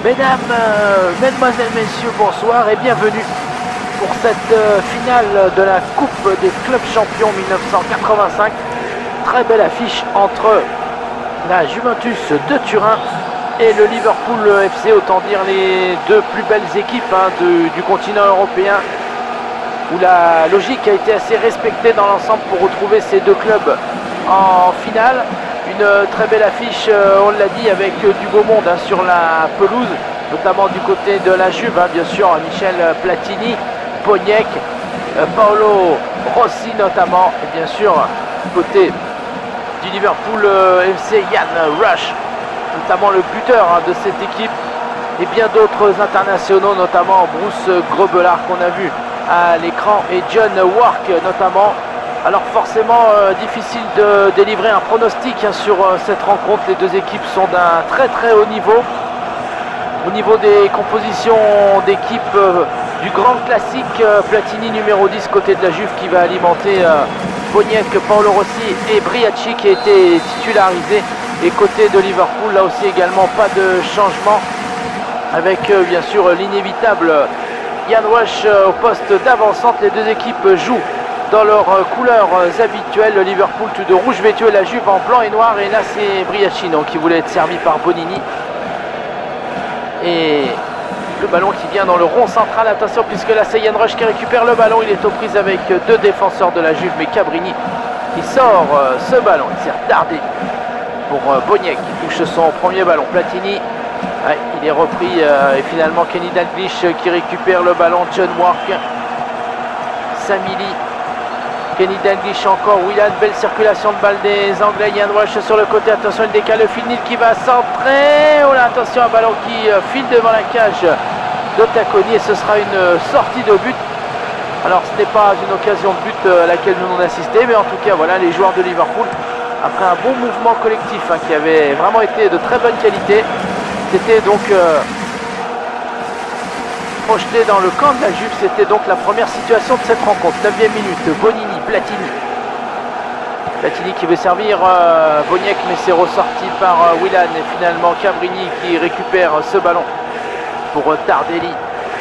Mesdames, mesdemoiselles, messieurs, bonsoir et bienvenue pour cette finale de la Coupe des clubs champions 1985. Très belle affiche entre la Juventus de Turin et le Liverpool FC, autant dire les deux plus belles équipes du continent européen, où la logique a été assez respectée dans l'ensemble pour retrouver ces deux clubs en finale. Une très belle affiche, on l'a dit, avec du beau monde sur la pelouse, notamment du côté de la Juve, bien sûr, Michel Platini, Boniek, Paolo Rossi notamment, et bien sûr, du côté du Liverpool FC, Ian Rush, notamment le buteur de cette équipe, et bien d'autres internationaux, notamment Bruce Grobbelaar qu'on a vu à l'écran, et John Wark notamment. Alors forcément difficile de délivrer un pronostic sur cette rencontre. Les deux équipes sont d'un très haut niveau. Au niveau des compositions d'équipe du grand classique, Platini numéro 10 côté de la Juve qui va alimenter Boniek, Paolo Rossi et Briacci qui a été titularisé. Et côté de Liverpool, là aussi également pas de changement avec bien sûr l'inévitable Ian Rush au poste d'avant-centre. Les deux équipes jouent dans leurs couleurs habituelles, le Liverpool tout de rouge vêtu et la Juve en blanc et noir. Et là c'est Briacci qui voulait être servi par Bonini. Et le ballon qui vient dans le rond central, attention puisque là c'est Ian Rush qui récupère le ballon. Il est aux prises avec deux défenseurs de la Juve, mais Cabrini qui sort ce ballon. Il s'est retardé pour Boniek qui touche son premier ballon. Platini, ouais, il est repris et finalement Kenny Dalglish qui récupère le ballon. John Wark, Samili, Kenny Dalglish encore, Willan, belle circulation de balle des Anglais. Ian Rush sur le côté, attention il décale le Phil Neal qui va centrer. Oh là, attention, un ballon qui file devant la cage de Tacconi et ce sera une sortie de but. Alors ce n'est pas une occasion de but à laquelle nous avons assisté, mais en tout cas voilà, les joueurs de Liverpool, après un bon mouvement collectif qui avait vraiment été de très bonne qualité, c'était donc projeté dans le camp de la Juve. C'était donc la première situation de cette rencontre. 9e minute, Bonini, Platini qui veut servir Boniek, mais c'est ressorti par Willan. Et finalement Cabrini qui récupère ce ballon pour Tardelli.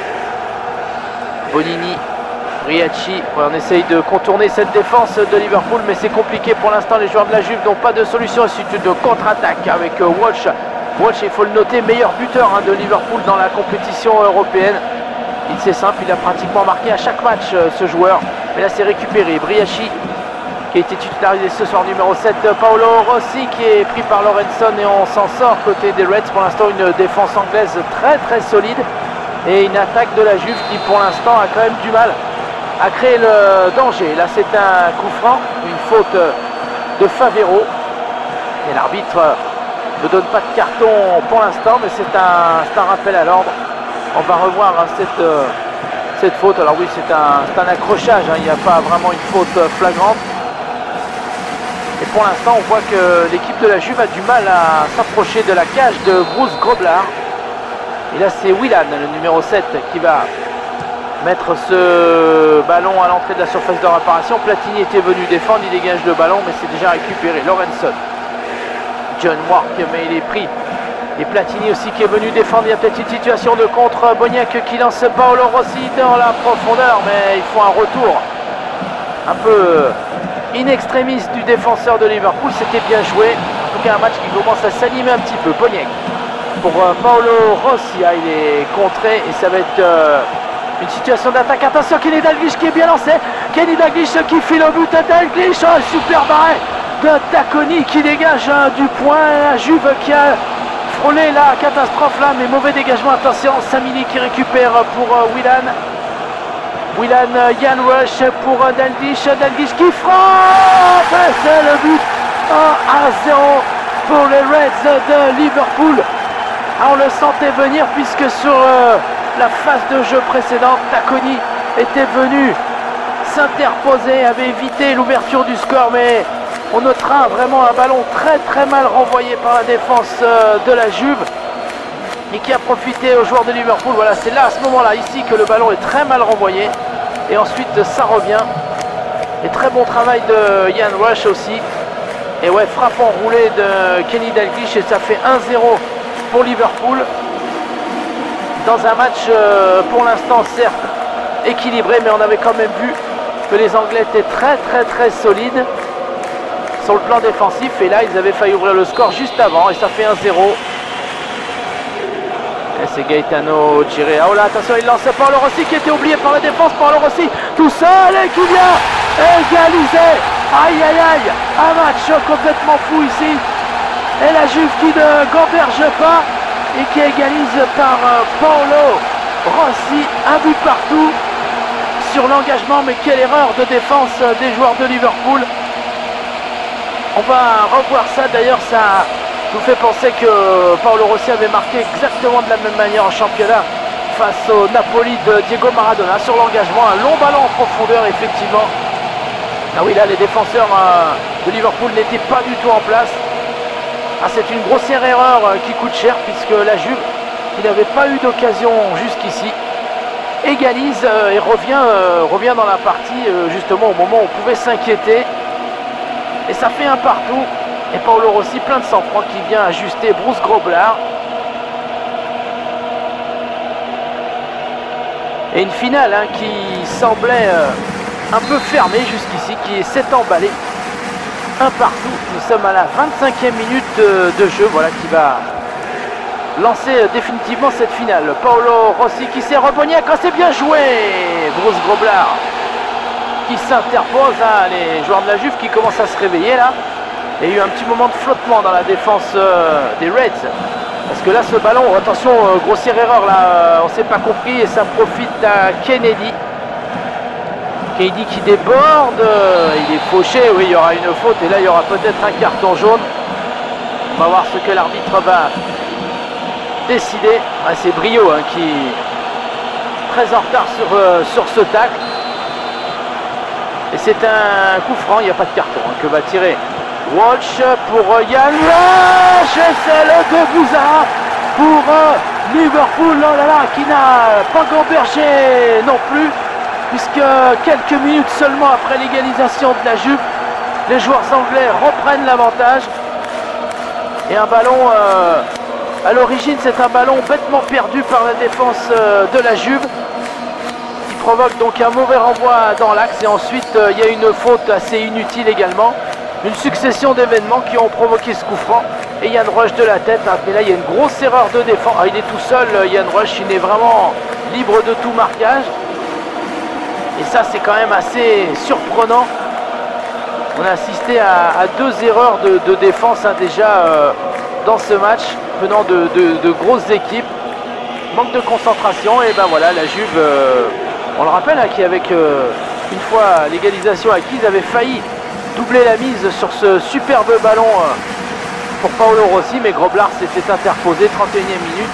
Bonini, Briacci, on essaye de contourner cette défense de Liverpool, mais c'est compliqué pour l'instant. Les joueurs de la Juve n'ont pas de solution. Ensuite de contre-attaque avec Walsh. Walsh, il faut le noter, meilleur buteur de Liverpool dans la compétition européenne. C'est simple, il a pratiquement marqué à chaque match ce joueur. Mais là c'est récupéré. Briacci qui a été titularisé ce soir, numéro 7. Paolo Rossi qui est pris par Lorenson et on s'en sort côté des Reds. Pour l'instant une défense anglaise très solide. Et une attaque de la Juve qui pour l'instant a quand même du mal à créer le danger. Là c'est un coup franc, une faute de Favero. Et l'arbitre ne donne pas de carton pour l'instant, mais c'est un rappel à l'ordre. On va revoir cette faute. Alors oui, c'est un accrochage, il n'y a pas vraiment une faute flagrante. Et pour l'instant, on voit que l'équipe de la Juve a du mal à s'approcher de la cage de Bruce Grobbelaar. Et là, c'est Willan, le numéro 7, qui va mettre ce ballon à l'entrée de la surface de réparation. Platini était venu défendre, il dégage le ballon, mais c'est déjà récupéré. Lorenson, John Wark, mais il est pris. Et Platini aussi qui est venu défendre. Il y a peut-être une situation de contre. Boniek qui lance Paolo Rossi dans la profondeur, mais il faut un retour un peu in extremis du défenseur de Liverpool. C'était bien joué. En tout cas un match qui commence à s'animer un petit peu. Boniek pour Paolo Rossi, il est contré et ça va être une situation d'attaque. Attention, Kenny Dalglish qui est bien lancé. Kenny Dalglish qui file au but. Dalglish, super barré de Tacconi qui dégage du point. La Juve qui a frôlé la catastrophe là, mais mauvais dégagement. Attention, Samili qui récupère pour Willan. Ian Rush pour Dalglish. Dalglish qui frappe. C'est le but 1-0 pour les Reds de Liverpool. On le sentait venir puisque sur la phase de jeu précédente, Tacconi était venu s'interposer, avait évité l'ouverture du score, mais on notera vraiment un ballon très mal renvoyé par la défense de la Juve et qui a profité aux joueurs de Liverpool. Voilà, c'est là, à ce moment-là, ici, que le ballon est très mal renvoyé. Et ensuite, ça revient. Et très bon travail de Ian Rush aussi. Et ouais, frappe enroulée de Kenny Dalglish et ça fait 1-0 pour Liverpool. dans un match pour l'instant certes équilibré, mais on avait quand même vu que les Anglais étaient très solides sur le plan défensif, et là ils avaient failli ouvrir le score juste avant et ça fait 1-0. Et c'est Gaetano Chiré. Oh là, attention, il lançait Paolo Rossi qui était oublié par la défense. Paolo Rossi tout seul et qui vient égaliser. Aïe aïe aïe, un match complètement fou ici. Et la Juve qui ne gamberge pas et qui égalise par Paolo Rossi, un but partout sur l'engagement, mais quelle erreur de défense des joueurs de Liverpool. On va revoir ça, d'ailleurs ça nous fait penser que Paolo Rossi avait marqué exactement de la même manière en championnat face au Napoli de Diego Maradona sur l'engagement, un long ballon en profondeur effectivement. Ah oui, là les défenseurs de Liverpool n'étaient pas du tout en place. Ah, c'est une grossière erreur qui coûte cher, puisque la Juve, qui n'avait pas eu d'occasion jusqu'ici, égalise et revient dans la partie justement au moment où on pouvait s'inquiéter. Et ça fait un partout. Et Paolo Rossi, plein de sang-froid, qui vient ajuster Bruce Grobbelaar. Et une finale qui semblait un peu fermée jusqu'ici, qui s'est emballée. Un partout, nous sommes à la 25e minute de jeu, voilà qui va lancer définitivement cette finale. Paolo Rossi qui s'est rebonné, quand c'est bien joué, Bruce Grobbelaar qui s'interpose, les joueurs de la Juve qui commencent à se réveiller là. Il y a eu un petit moment de flottement dans la défense des Reds, parce que là ce ballon, attention, grossière erreur là, on s'est pas compris et ça profite à Kennedy. Kennedy qui déborde, il est fauché, oui il y aura une faute et là il y aura peut-être un carton jaune. On va voir ce que l'arbitre va décider. Ah, c'est Brio qui est très en retard sur ce tacle. Et c'est un coup franc, il n'y a pas de carton que va tirer Walsh pour Yann Walsh. Et c'est le 2-1 pour Liverpool, oh là là, qui n'a pas gambergé non plus, puisque quelques minutes seulement après l'égalisation de la Juve, les joueurs anglais reprennent l'avantage. Et un ballon, à l'origine c'est un ballon bêtement perdu par la défense de la Juve, qui provoque donc un mauvais renvoi dans l'axe. Et ensuite il y a une faute assez inutile également. Une succession d'événements qui ont provoqué ce coup franc. Et Ian Rush de la tête, mais là il y a une grosse erreur de défense. Ah, il est tout seul, Ian Rush, il est vraiment libre de tout marquage. Et ça c'est quand même assez surprenant. On a assisté à deux erreurs de défense déjà dans ce match, venant de grosses équipes. Manque de concentration, et ben voilà, la Juve, on le rappelle, qui avec une fois l'égalisation acquise, avait failli doubler la mise sur ce superbe ballon pour Paolo Rossi, mais Grobbelaar s'était interposé, 31e minute.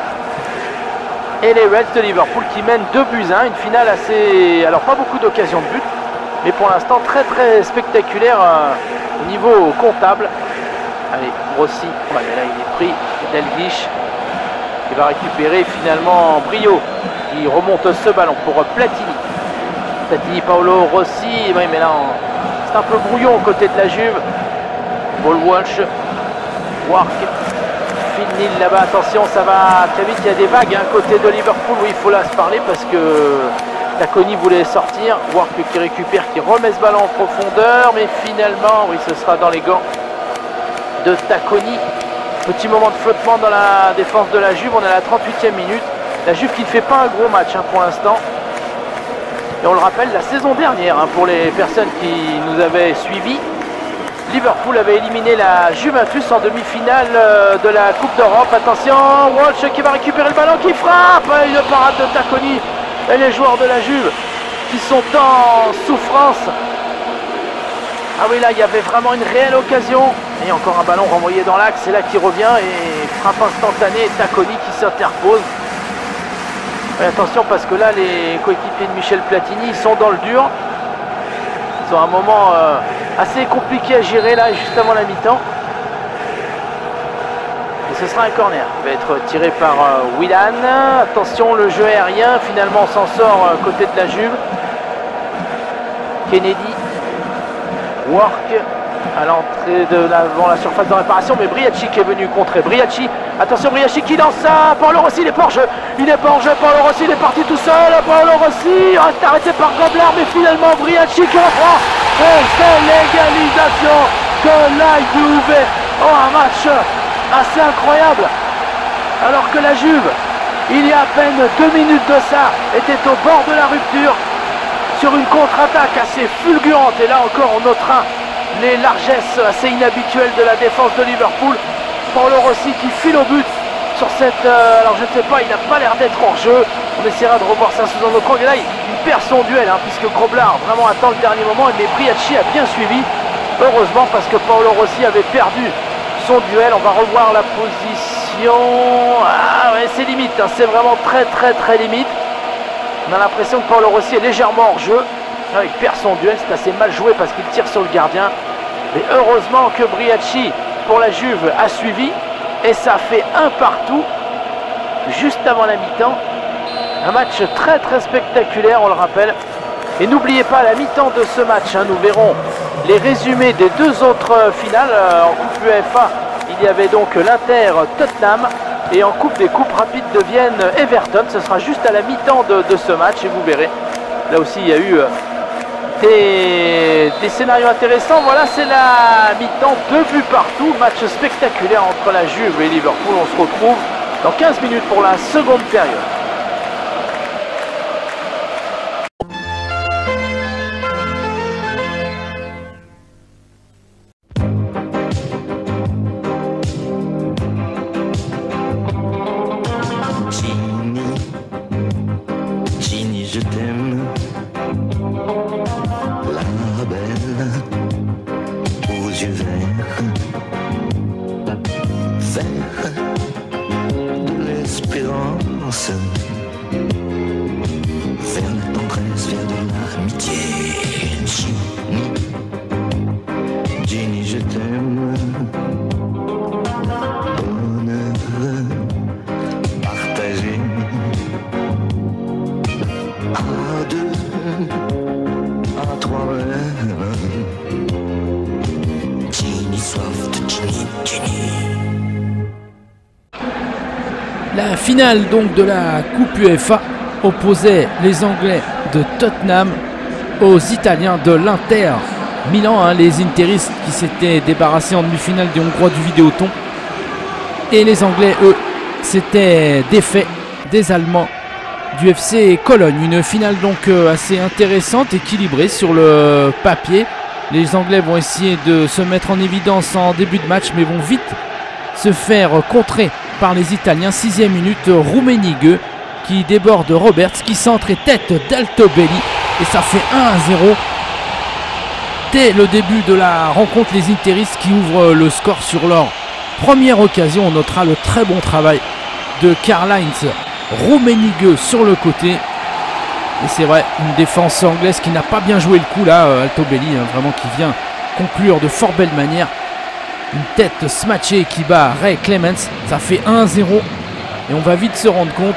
Et les Reds de Liverpool qui mènent 2-1, une finale assez... Alors pas beaucoup d'occasions de but, mais pour l'instant très spectaculaire au niveau comptable. Allez, Rossi, ouais, mais là il est pris, Delguich qui va récupérer finalement Brio, qui remonte ce ballon pour Platini. Platini, Paolo Rossi, oui, mais là c'est un peu brouillon aux côtés de la Juve. Paul Walsh, Wark, Phil Neal là-bas, attention, ça va très vite, il y a des vagues côté de Liverpool où il faut là se parler, parce que Taconi voulait sortir. Wark qui récupère, qui remet ce ballon en profondeur, mais finalement, oui, ce sera dans les gants de Taconi. Petit moment de flottement dans la défense de la Juve, on est à la 38e minute. La Juve qui ne fait pas un gros match pour l'instant. Et on le rappelle, la saison dernière, pour les personnes qui nous avaient suivis, Liverpool avait éliminé la Juventus en demi-finale de la Coupe d'Europe. Attention, Walsh qui va récupérer le ballon, qui frappe, une parade de Taconi. Et les joueurs de la Juve qui sont en souffrance. Ah oui, là il y avait vraiment une réelle occasion. Et encore un ballon renvoyé dans l'axe, c'est là qui revient et frappe instantanée. Taconi qui s'interpose. Et attention, parce que là les coéquipiers de Michel Platini, ils sont dans le dur. Ils ont un moment assez compliqué à gérer là, juste avant la mi-temps. Et ce sera un corner. Il va être tiré par Willan. Attention, le jeu aérien, finalement on s'en sort côté de la Juve. Kennedy, Wark, à l'entrée de devant la surface de réparation, mais Briacci qui est venu contrer. Briacci, attention, Briacci qui lance ça. Paolo Rossi, il est pas en jeu. Il est pas en jeu. Paolo Rossi, il est parti tout seul. Paolo Rossi reste arrêté par Gobelin, mais finalement Briacci qui reprend. Et c'est l'égalisation de la Juve. Oh, un match assez incroyable. Alors que la Juve, il y a à peine 2 minutes de ça, était au bord de la rupture sur une contre-attaque assez fulgurante. Et là encore, on notera les largesses assez inhabituelles de la défense de Liverpool. Paolo Rossi qui file au but sur cette... alors je ne sais pas, il n'a pas l'air d'être hors jeu. On essaiera de revoir ça sous un autre angle. Et là, il perd son duel, puisque Grobbelaar vraiment attend le dernier moment. Mais Briacci a bien suivi, heureusement, parce que Paolo Rossi avait perdu son duel. On va revoir la position. Ah ouais, c'est limite, c'est vraiment très limite. On a l'impression que Paolo Rossi est légèrement hors jeu. Là, il perd son duel, c'est assez mal joué parce qu'il tire sur le gardien. Mais heureusement que Briacci, pour la Juve, a suivi. Et ça fait un partout, juste avant la mi-temps. Un match très spectaculaire, on le rappelle. Et n'oubliez pas, à la mi-temps de ce match, nous verrons les résumés des 2 autres finales. En Coupe UEFA, il y avait donc l'Inter-Tottenham. Et en Coupe des Coupes rapides de Vienne, Everton. Ce sera juste à la mi-temps de ce match et vous verrez. Là aussi, il y a eu des scénarios intéressants. Voilà, c'est la mi-temps, 2 buts partout. Match spectaculaire entre la Juve et Liverpool. On se retrouve dans 15 minutes pour la seconde période. Je t'aime, la belle, aux yeux verts, vert de l'espérance, vers la tendresse, vers de l'amitié. Ginny, je t'aime, bonheur partagé. À 2, à 3 même. Ginny soft, Ginny. La finale donc de la Coupe UEFA opposait les Anglais de Tottenham aux Italiens de l'Inter Milan, les Interistes qui s'étaient débarrassés en demi-finale des Hongrois du Vidéoton. Et les Anglais, eux, s'étaient défaits des Allemands du FC Cologne. Une finale donc assez intéressante, équilibrée sur le papier. Les Anglais vont essayer de se mettre en évidence en début de match, mais vont vite se faire contrer par les Italiens. 6e minute, Rummenigge qui déborde Roberts, qui centre et tête d'Altobelli. Et ça fait 1-0. Dès le début de la rencontre, les Interistes qui ouvrent le score sur leur première occasion. On notera le très bon travail de Karl-Heinz Rummenigge sur le côté. Et c'est vrai, une défense anglaise qui n'a pas bien joué le coup là. Altobelli, vraiment qui vient conclure de fort belle manière. Une tête smatchée qui bat Ray Clemens. Ça fait 1-0. Et on va vite se rendre compte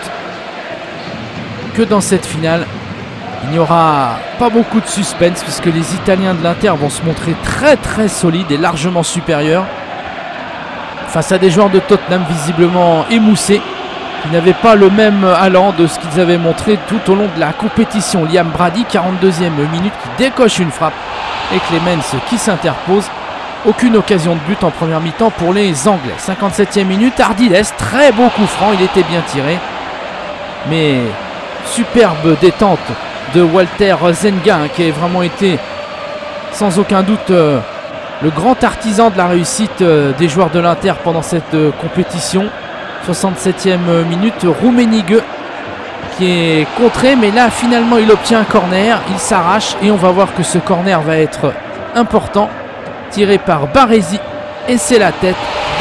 que dans cette finale, il n'y aura pas beaucoup de suspense, puisque les Italiens de l'Inter vont se montrer très solides et largement supérieurs face à des joueurs de Tottenham visiblement émoussés, qui n'avaient pas le même allant de ce qu'ils avaient montré tout au long de la compétition. Liam Brady, 42e minute, qui décoche une frappe, et Clemens qui s'interpose. Aucune occasion de but en première mi-temps pour les Anglais. 57e minute, Ardiles, très beau coup franc, il était bien tiré, mais superbe détente de Walter Zenga, qui a vraiment été sans aucun doute le grand artisan de la réussite des joueurs de l'Inter pendant cette compétition. 67e minute, Rummenigge qui est contré, mais là finalement il obtient un corner, il s'arrache et on va voir que ce corner va être important, tiré par Baresi, et c'est la tête.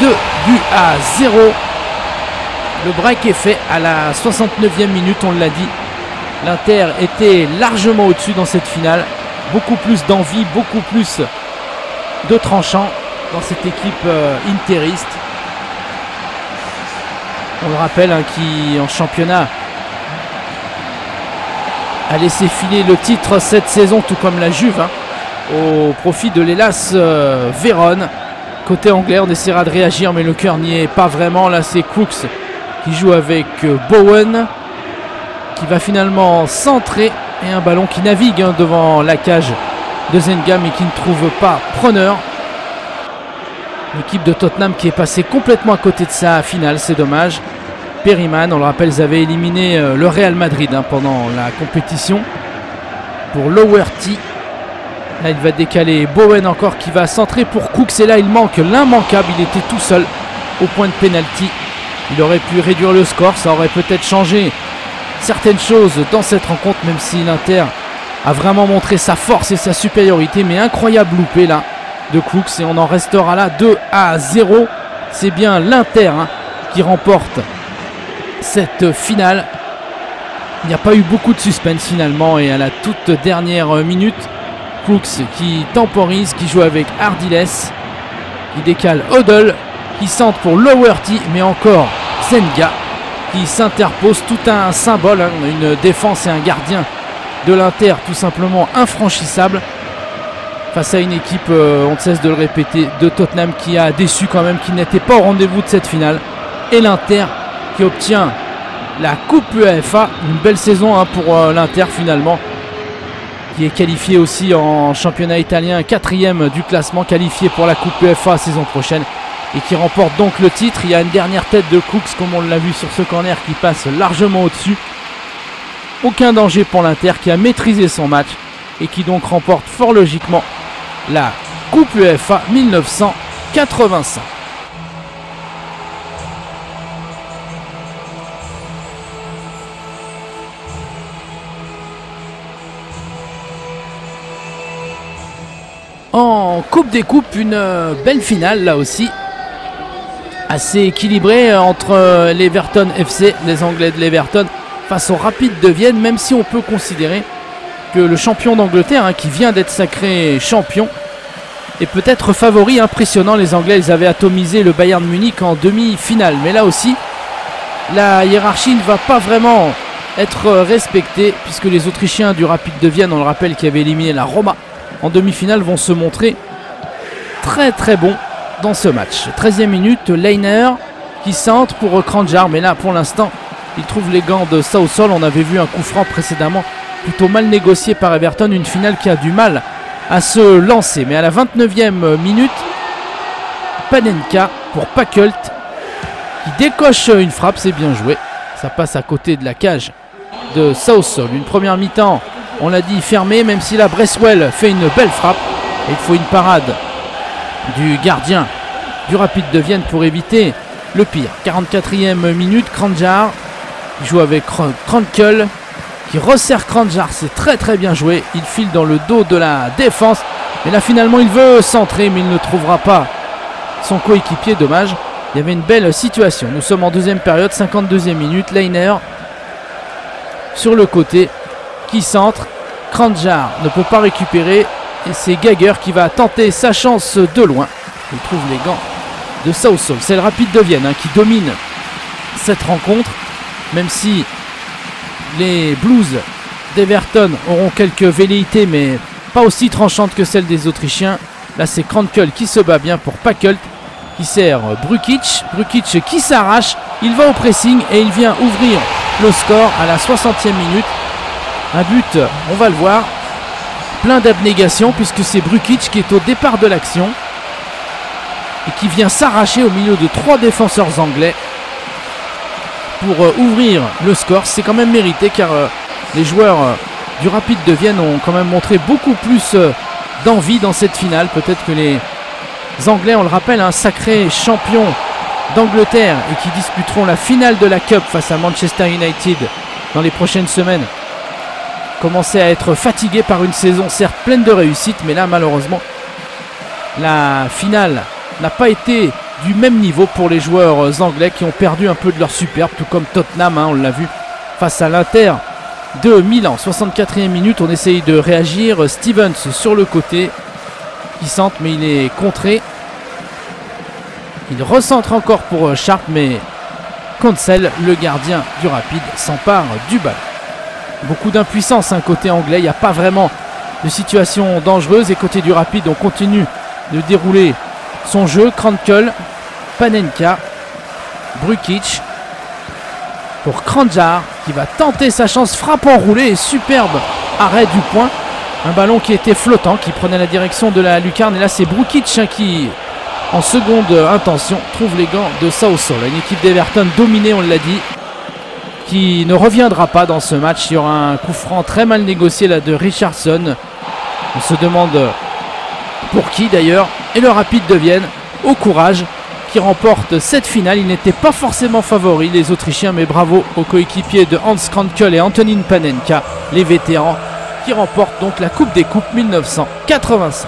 2-0. Le break est fait à la 69e minute, on l'a dit. L'Inter était largement au-dessus dans cette finale. Beaucoup plus d'envie, beaucoup plus de tranchant dans cette équipe interiste. On le rappelle, qui en championnat a laissé filer le titre cette saison, tout comme la Juve. au profit de l'Hellas Vérone. Côté anglais, on essaiera de réagir, mais le cœur n'y est pas vraiment. Là, c'est Crooks qui joue avec Bowen, qui va finalement centrer, et un ballon qui navigue devant la cage de Zenga, mais qui ne trouve pas preneur. L'équipe de Tottenham qui est passée complètement à côté de sa finale, c'est dommage. Perryman, on le rappelle, ils avaient éliminé le Real Madrid pendant la compétition. Pour Lowerty, là il va décaler Bowen encore qui va centrer pour Cooks, et là il manque l'immanquable, il était tout seul au point de pénalty. Il aurait pu réduire le score, ça aurait peut-être changé certaines choses dans cette rencontre, même si l'Inter a vraiment montré sa force et sa supériorité, mais incroyable loupé là de Cooks, et on en restera là 2-0. C'est bien l'Inter qui remporte cette finale. Il n'y a pas eu beaucoup de suspense finalement, et à la toute dernière minute, Crooks qui temporise, qui joue avec Ardiles, qui décale Odell, qui centre pour Lowerty, mais encore Zenga qui s'interpose. Tout un symbole, une défense et un gardien de l'Inter tout simplement infranchissable face à une équipe, on ne cesse de le répéter, de Tottenham qui a déçu quand même, qui n'était pas au rendez-vous de cette finale. Et l'Inter qui obtient la Coupe UEFA, une belle saison pour l'Inter finalement, qui est qualifié aussi en championnat italien, 4e du classement, qualifié pour la Coupe UEFA saison prochaine, et qui remporte donc le titre. Il y a une dernière tête de Cooks, comme on l'a vu sur ce corner, qui passe largement au-dessus. Aucun danger pour l'Inter qui a maîtrisé son match et qui donc remporte fort logiquement la Coupe UEFA 1985. En Coupe des Coupes, une belle finale là aussi, assez équilibrée entre l'Everton FC, les Anglais de l'Everton, face au Rapid de Vienne, même si on peut considérer que le champion d'Angleterre, qui vient d'être sacré champion, est peut-être favori impressionnant. Les Anglais, ils avaient atomisé le Bayern Munich en demi-finale, mais là aussi la hiérarchie ne va pas vraiment être respectée, puisque les Autrichiens du Rapid de Vienne, on le rappelle, qui avaient éliminé la Roma en demi-finale, vont se montrer très très bons dans ce match. 13e minute, Leiner qui centre pour Kranjčar, mais là pour l'instant il trouve les gants de Southall. On avait vu un coup franc précédemment plutôt mal négocié par Everton, une finale qui a du mal à se lancer. Mais à la 29e minute, Panenka pour Pakult qui décoche une frappe, c'est bien joué, ça passe à côté de la cage de Southall. Une première mi-temps, on l'a dit, fermée, même si la Bresswell fait une belle frappe, et il faut une parade du gardien du Rapid de Vienne pour éviter le pire. 44e minute, Kranjčar qui joue avec Krankel, qui resserre Kranjčar, c'est très très bien joué, il file dans le dos de la défense, mais là finalement il veut centrer, mais il ne trouvera pas son coéquipier, dommage. Il y avait une belle situation. Nous sommes en deuxième période, 52e minute, Leiner sur le côté qui centre, Kranjčar ne peut pas récupérer, et c'est Gagger qui va tenter sa chance de loin. Il trouve les gants de Southall. C'est le Rapid de Vienne qui domine cette rencontre, même si les Blues d'Everton auront quelques velléités, mais pas aussi tranchantes que celles des Autrichiens. Là c'est Krankel qui se bat bien pour Pakult, qui sert Brukic. Brukic qui s'arrache, il va au pressing et il vient ouvrir le score à la 60e minute. Un but, on va le voir, plein d'abnégation, puisque c'est Brukic qui est au départ de l'action et qui vient s'arracher au milieu de 3 défenseurs anglais pour ouvrir le score. C'est quand même mérité, car les joueurs du Rapid de Vienne ont quand même montré beaucoup plus d'envie dans cette finale. Peut-être que les Anglais, on le rappelle, un sacré champion d'Angleterre et qui disputeront la finale de la Cup face à Manchester United dans les prochaines semaines, commençaient à être fatigués par une saison certes pleine de réussite, mais là malheureusement la finale n'a pas été du même niveau pour les joueurs anglais, qui ont perdu un peu de leur superbe, tout comme Tottenham, on l'a vu face à l'Inter de Milan. 64e minute, on essaye de réagir, Stevens sur le côté qui centre, mais il est contré. Il recentre encore pour Sharp, mais Cancel, le gardien du Rapid, s'empare du ballon. Beaucoup d'impuissance côté anglais, il n'y a pas vraiment de situations dangereuses. Et côté du Rapide, on continue de dérouler son jeu. Krankel, Panenka, Brukic pour Kranjar qui va tenter sa chance, frappe enroulée et superbe arrêt du point. Un ballon qui était flottant, qui prenait la direction de la lucarne. Et là, c'est Brukic qui, en seconde intention, trouve les gants de Southall. Une équipe d'Everton dominée, on l'a dit, qui ne reviendra pas dans ce match sur un coup franc très mal négocié là de Richardson. On se demande pour qui d'ailleurs. Et le Rapide de Vienne, au courage, qui remporte cette finale. Il n'était pas forcément favori, les Autrichiens, mais bravo aux coéquipiers de Hans Krankel et Antonin Panenka, les vétérans, qui remportent donc la Coupe des Coupes 1985.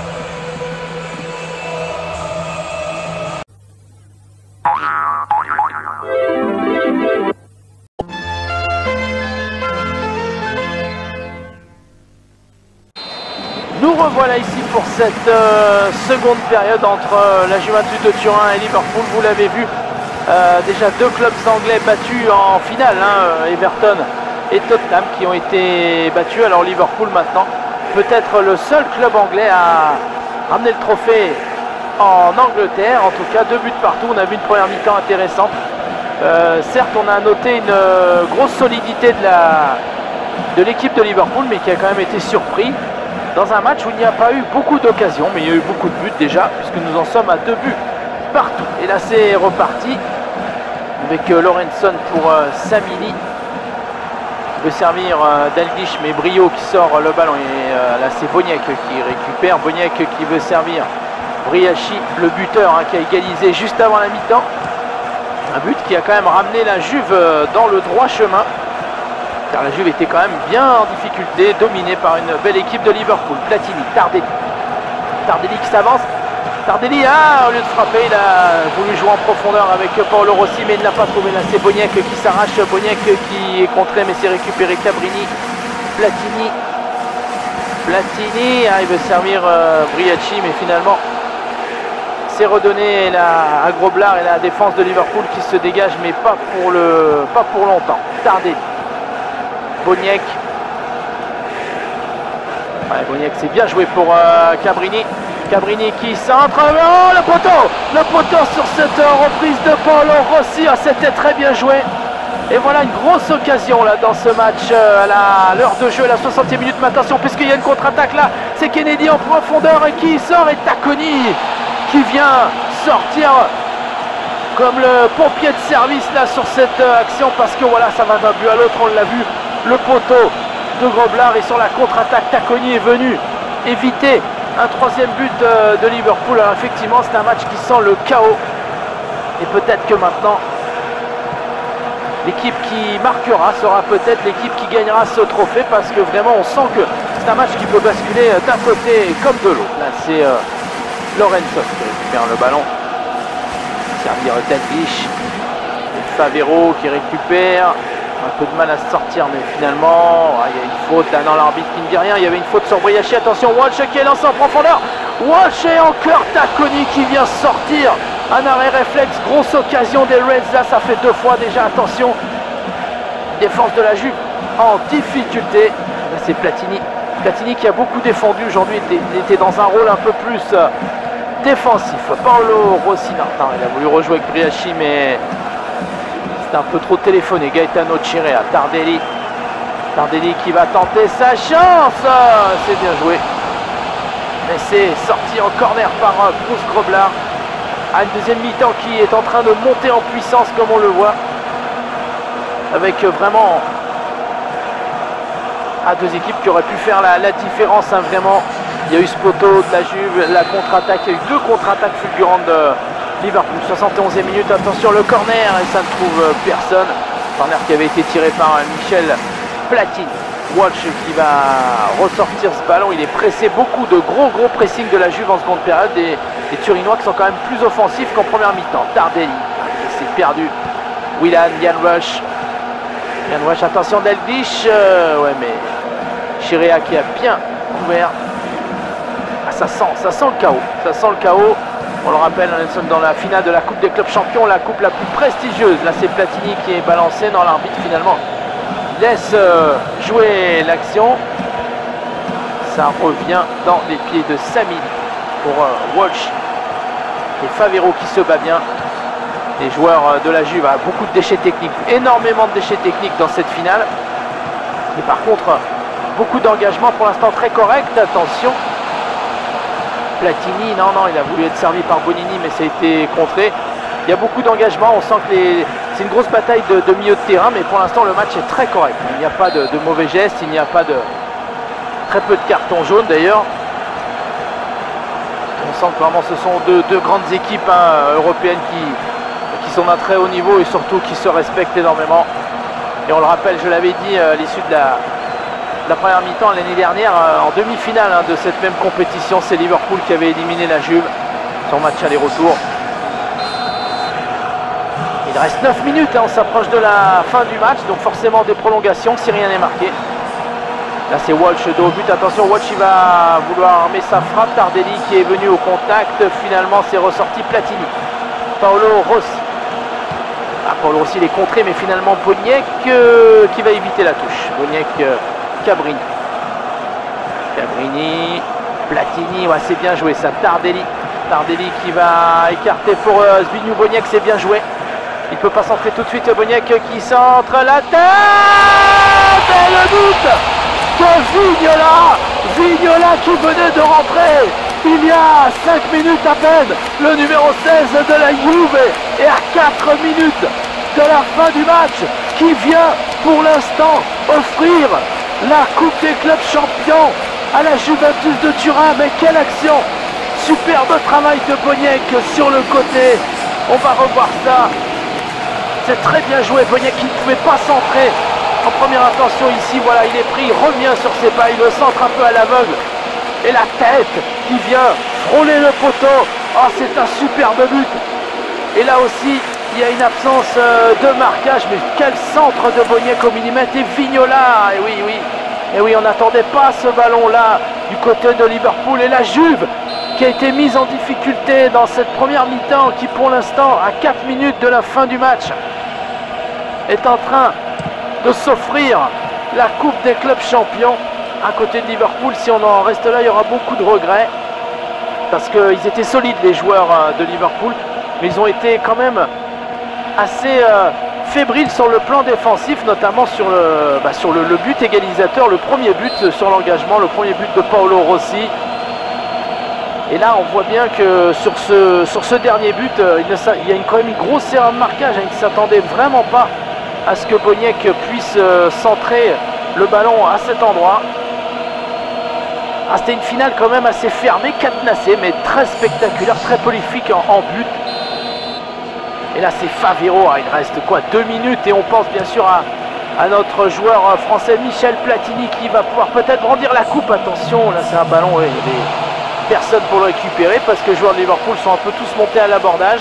Nous revoilà ici pour cette seconde période entre la Juventus de Turin et Liverpool. Vous l'avez vu, déjà deux clubs anglais battus en finale, Everton et Tottenham qui ont été battus. Alors Liverpool maintenant, peut-être le seul club anglais à ramener le trophée en Angleterre. En tout cas, 2 buts partout. On a vu une première mi-temps intéressante. Certes, on a noté une grosse solidité de l'équipe de Liverpool, mais qui a quand même été surpris dans un match où il n'y a pas eu beaucoup d'occasions, mais il y a eu beaucoup de buts déjà, puisque nous en sommes à 2 buts partout. Et là, c'est reparti avec Lorenson pour Samini. Il veut servir Dalglish, mais Brio qui sort le ballon. Et là, c'est Boniek qui récupère. Boniek qui veut servir Briachi, le buteur, qui a égalisé juste avant la mi-temps. Un but qui a quand même ramené la Juve dans le droit chemin, car la Juve était quand même bien en difficulté, dominée par une belle équipe de Liverpool. Platini, Tardelli qui s'avance. Tardelli, au lieu de frapper, il a voulu jouer en profondeur avec Paolo Rossi, mais il ne l'a pas trouvé. Là, c'est Boniek qui s'arrache, Boniek qui est contré, mais c'est récupéré. Cabrini, Platini, il veut servir Briachi, mais finalement, c'est redonné à Groblard et la défense de Liverpool qui se dégage, mais pas pour longtemps. Tardelli, Boniek. Ouais, Boniek, c'est bien joué pour Cabrini. Cabrini qui centre. Oh, le poteau sur cette reprise de Paolo Rossi. C'était très bien joué. Et voilà une grosse occasion là dans ce match à l'heure de jeu, la 60e minute. Mais attention, puisqu'il y a une contre-attaque là, c'est Kennedy en profondeur et qui sort, et Tacconi qui vient sortir comme le pompier de service là sur cette action, parce que voilà, ça va d'un but à l'autre, on l'a vu. Le poteau de Groblard, et sur la contre-attaque, Tacconi est venu éviter un 3e but de Liverpool. Alors effectivement, c'est un match qui sent le chaos, et peut-être que maintenant l'équipe qui marquera sera peut-être l'équipe qui gagnera ce trophée, parce que vraiment on sent que c'est un match qui peut basculer d'un côté comme de l'autre. Là, c'est Lorenzo qui récupère le ballon, servir Dalglish, Favero qui récupère. Un peu de mal à se sortir, mais finalement il y a une faute là, dans l'arbitre qui ne dit rien. Il y avait une faute sur Briachi. Attention, Walsh qui est lancé en profondeur. Walsh, et encore Tacconi qui vient sortir. Un arrêt réflexe, grosse occasion des Reds. Là, ça fait 2 fois déjà. Attention, défense de la Juve en difficulté. Là, c'est Platini. Platini qui a beaucoup défendu aujourd'hui. Il était dans un rôle un peu plus défensif. Paolo Rossi, non, il a voulu rejouer avec Briachi, mais un peu trop téléphoné. Gaetano Chirea, Tardelli qui va tenter sa chance. C'est bien joué, mais c'est sorti en corner par Bruce Groblard. À une 2e mi-temps qui est en train de monter en puissance, comme on le voit, avec vraiment 2 équipes qui auraient pu faire la différence, vraiment. Il y a eu ce poteau de la Juve, la contre-attaque, il y a eu 2 contre-attaques fulgurantes de Liverpool. 71e minute, attention le corner, et ça ne trouve personne. Corner qui avait été tiré par Michel Platini. Walsh qui va ressortir ce ballon. Il est pressé, beaucoup de gros pressing de la Juve en seconde période. Les Turinois qui sont quand même plus offensifs qu'en première mi-temps. Tardelli, c'est perdu. Willan, Jan Rush, attention Dalglish. Ouais, mais Chirea qui a bien couvert. Ça sent le chaos. On le rappelle, on est dans la finale de la Coupe des clubs champions, la coupe la plus prestigieuse. Là, c'est Platini qui est balancé. Dans l'arbitre, finalement, laisse jouer l'action. Ça revient dans les pieds de Sami pour Walsh et Favero qui se bat bien. Les joueurs de la Juve ont beaucoup de déchets techniques, énormément de déchets techniques dans cette finale. Et par contre, beaucoup d'engagement pour l'instant très correct. Attention, Platini, non, il a voulu être servi par Bonini, mais ça a été contré. Il y a beaucoup d'engagement, on sent que c'est une grosse bataille de milieu de terrain, mais pour l'instant le match est très correct. Il n'y a pas de mauvais gestes, il n'y a pas de... Très peu de cartons jaunes d'ailleurs. On sent que vraiment ce sont deux grandes équipes européennes qui sont d'un très haut niveau et surtout qui se respectent énormément. Et on le rappelle, je l'avais dit à l'issue de la première mi-temps l'année dernière, en demi-finale de cette même compétition, c'est Liverpool qui avait éliminé la Juve sur match aller-retour. Il reste 9 minutes, on s'approche de la fin du match, donc forcément des prolongations si rien n'est marqué. Là c'est Walsh dos au but, attention, Walsh il va vouloir armer sa frappe, Tardelli qui est venu au contact, finalement c'est ressorti Platini. Paolo Rossi. Paolo Rossi il est contré, mais finalement Boniek qui va éviter la touche. Boniek, Cabrini. Cabrini, Platini, ouais, c'est bien joué ça, Tardelli. Tardelli qui va écarter pour Zbigniew Boniek, c'est bien joué. Il ne peut pas centrer tout de suite, Boniek qui centre la tête et le but de Vignola qui venait de rentrer il y a 5 minutes à peine, le numéro 16 de la Juve, et à 4 minutes de la fin du match, qui vient pour l'instant offrir la Coupe des clubs champions à la Juventus de Turin. Mais quelle action! Superbe travail de Boniek sur le côté, on va revoir ça. C'est très bien joué, Boniek qui ne pouvait pas centrer en première intention ici, voilà, il est pris, il revient sur ses pas, il le centre un peu à l'aveugle. Et la tête qui vient frôler le poteau. Oh, c'est un superbe but. Et là aussi, il y a une absence de marquage, mais quel centre de Boniek au millimètre. Et Vignola, et oui, on n'attendait pas ce ballon-là du côté de Liverpool. Et la Juve qui a été mise en difficulté dans cette première mi-temps, qui pour l'instant, à 4 minutes de la fin du match, est en train de s'offrir la Coupe des clubs champions à côté de Liverpool. Si on en reste là, il y aura beaucoup de regrets parce qu'ils étaient solides les joueurs de Liverpool, mais ils ont été quand même assez fébriles sur le plan défensif, notamment sur le but égalisateur, le premier but sur l'engagement, le premier but de Paolo Rossi. Et là on voit bien que sur ce dernier but, il y a quand même une grosse erreur de marquage, il ne s'attendait vraiment pas à ce que Boniek puisse centrer le ballon à cet endroit. C'était une finale quand même assez fermée, cadenassée, mais très spectaculaire, très prolifique en but. Et là c'est Favero, il reste quoi, 2 minutes, et on pense bien sûr à notre joueur français Michel Platini qui va pouvoir peut-être brandir la coupe. Attention, là c'est un ballon, il y avait personne pour le récupérer parce que les joueurs de Liverpool sont un peu tous montés à l'abordage.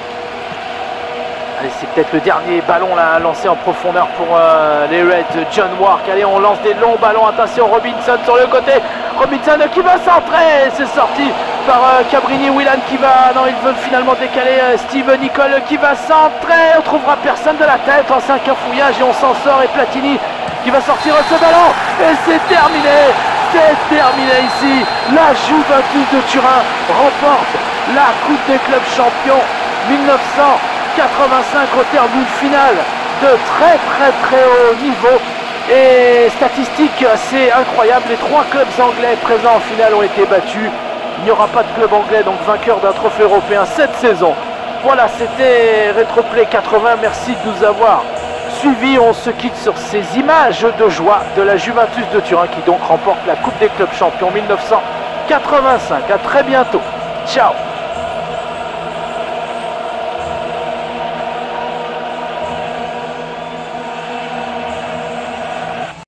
Allez, c'est peut-être le dernier ballon là, lancé en profondeur pour les Reds. John Wark, allez, on lance des longs ballons, attention, Robinson sur le côté, Robinson qui va centrer, c'est sorti par Cabrini. Willan qui va, non, ils veulent finalement décaler, Steve Nicol qui va centrer, on trouvera personne de la tête, c'est un cafouillage et on s'en sort, et Platini qui va sortir ce ballon, et c'est terminé ici. La Juventus de Turin remporte la Coupe des clubs champions 1985 au terme d'une finale de très haut niveau, et statistique assez incroyable, les 3 clubs anglais présents en finale ont été battus. Il n'y aura pas de club anglais donc vainqueur d'un trophée européen cette saison. Voilà, c'était Retroplay 80, merci de nous avoir suivis. On se quitte sur ces images de joie de la Juventus de Turin qui donc remporte la Coupe des clubs champions 1985. À très bientôt, ciao.